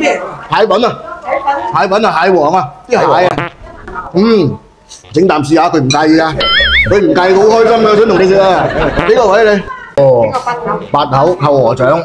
蟹粉啊，蟹粉啊，蟹黃啊，啲蟹啊，整啖試下，佢唔介意啊，佢唔介意，好開心啊，想同你食啊，幾個位你？哦，八口扣鵝掌，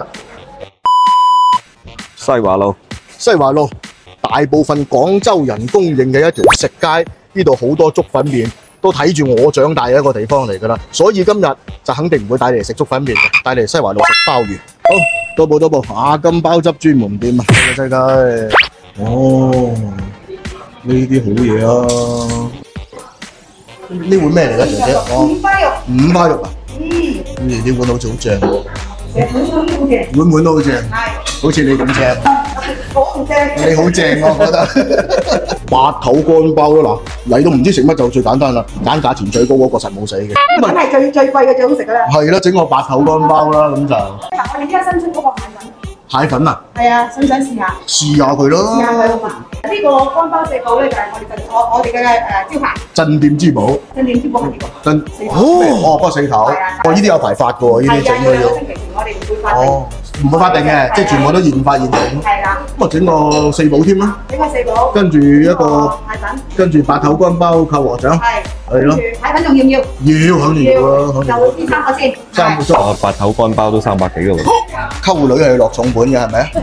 西華路， 西華路大部分廣州人公認嘅一條食街，呢度好多粥粉麵，都睇住我長大嘅一個地方嚟㗎啦，所以今日就肯定唔會帶你嚟食粥粉麵嘅，帶你嚟西華路食鮑魚。好，到步，阿金鮑汁專門店啊，世界。哦，呢啲好嘢啊！呢碗咩嚟㗎，姐姐？ 五花肉。 五花肉啊？呢碗好似好正喎。碗碗都好正。係。好似你咁正。 好唔正？ 你好正啊，我覺得。八頭乾鮑啦，嗱，嚟到唔知食乜就最簡單啦，揀價錢最高嗰個實冇死嘅。 咁係最貴嘅最好食㗎啦。 係啦，整個八頭乾鮑啦，咁就。 嗱，我哋依家新出嗰個蟹粉。 蟹粉啊？ 係啊，想唔想試下？ 試下佢咯。 試下佢好嘛？呢個乾鮑四寶咧就係我哋嘅招牌。 鎮店之寶。 鎮店之寶係呢個。 鎮哦，嗰四頭。哦，呢啲有排發嘅喎，呢啲整嘅要。 星期前我哋唔會發定。 哦，唔會發定嘅，即係全部都現發現整。 係啦。 咁啊，整個四寶添啦。 整個四寶。跟住一個蟹粉。 跟住八頭乾鮑扣鵝掌。係。係咯。 蟹粉仲要唔要？ 要，肯定要啦，肯定要。 就呢三個先。 三個粥。 啊，八頭乾鮑都300幾嘅喎。 溝女係落重本嘅係咪啊？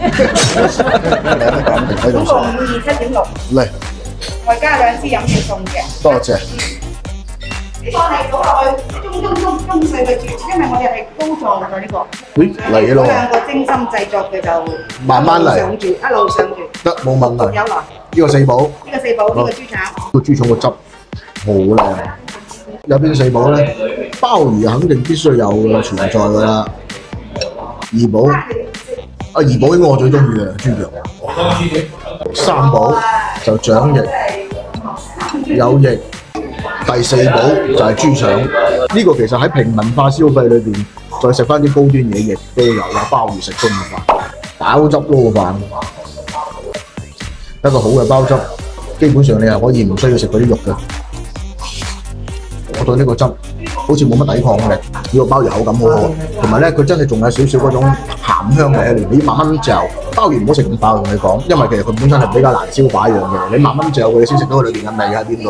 喺度總共527.6。 嚟。 外加2支飲料送嘅。 多謝。 呢個係倒落去中細嘅住，因為我哋係高座嘅呢個。 咦，嚟咯！ 嗰兩個精心製作嘅就慢慢嚟， 上住一路上住。 得冇問題。 有來。 呢個四寶。 呢個四寶，呢個豬腸。 個豬腸個汁好靚。有邊四寶咧？鮑魚肯定必須有嘅存在㗎啦。二寶。二寶應該我最中意嘅豬腳。三寶就掌翼，有翼。第四寶就係豬腸，呢個其實喺平民化消費裏邊，再食翻啲高端嘢，亦都有鮑魚食中飯，鮑汁撈飯，一個好嘅鮑汁，基本上你係可以唔需要食嗰啲肉嘅。我對呢個汁好似冇乜抵抗力，呢個鮑魚口感好好，同埋咧佢真係仲有少少嗰種鹹香味喺裏面，你慢慢嚼。鮑魚唔好食咁飽，同你講，因為其實佢本身係比較難消化一樣嘅，你慢慢嚼佢先食到佢裏邊嘅味喺邊度。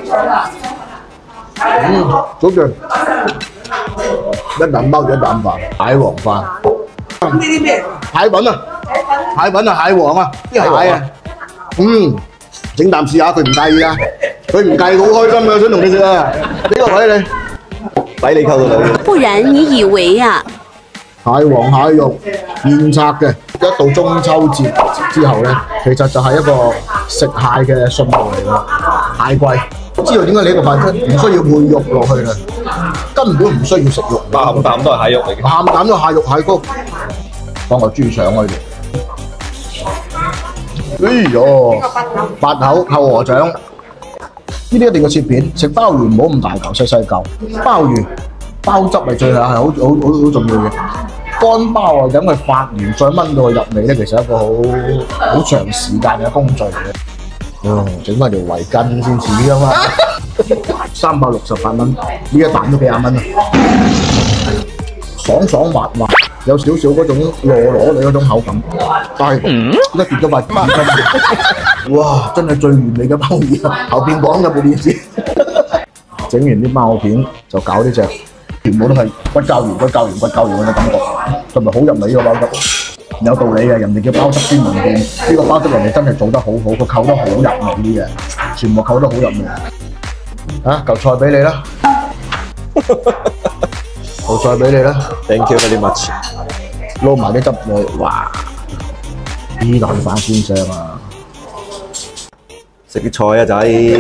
好正！一啖鮑魚一啖飯，蟹黃飯。 咁呢啲咩？ 蟹粉啊！蟹粉啊，蟹黃啊，啲蟹啊。整啖試下，佢唔介意啊！佢唔介意，好開心啊，想同你食啊！呢個位你， 抵你溝到女。 不然你以為啊？ 蟹黃蟹肉現拆嘅，一到中秋節之後咧，其實就係一個食蟹嘅信號嚟㗎。蟹貴，知道點解你呢個飯出唔需要配肉落去嘅，根本唔需要食肉， 鹹淡都係蟹肉嚟嘅。 鹹淡都蟹肉蟹膏，放個豬腸喺度。哎呦，八口扣鵝掌，呢啲一定要切片。食鮑魚唔好咁大嚿，細細嚿。鮑魚鮑汁係最係好重要嘅。乾鮑啊，等佢發完再炆到佢入味咧，其實係一個好長時間嘅工序嚟嘅。整翻條圍巾先似㗎嘛。368蚊，呢一啖都幾廿蚊啊！爽爽滑滑，有少少嗰種糯你嗰種口感，但係而家跌咗塊鮑魚。哇！真係最完美嘅鮑魚啊！後邊講嘅部電視。整完啲鮑片就搞呢隻。全部都係骨膠原嗰種感覺，同埋好入味呢個鮑汁，有道理嘅。人哋叫鮑汁專門店，呢個鮑汁人哋真係做得好好，佢扣得好入味啲嘅，全部扣得好入味。嚿菜俾你啦，嚿菜俾你啦 ，Thank you very much。 撈埋啲汁落去，哇！呢啖飯先正啊！ 食啲菜啊仔，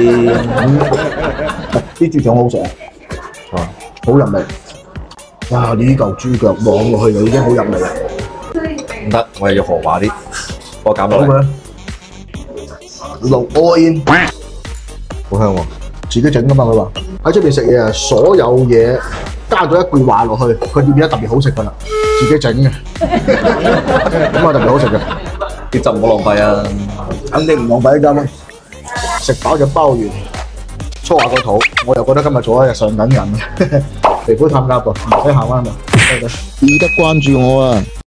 啲豬腸好食啊！好入味，哇！呢嚿豬腳望落去就已經好入味啦。 唔得，我係要豪華啲，我減落嚟。 落 all in， 好香喎！ 自己整噶嘛，佢話喺出邊食嘢啊，所有嘢加咗一句話落去，佢點變得特別好食噶啦，自己整嘅，咁啊特別好食嘅。 啲汁唔好浪費啊！ 肯定唔浪費一間啦。食飽隻鮑魚，搓下個肚，我又覺得今日做一日上等人。嚟杯探家噃，唔使行彎啦。記得關注我啊！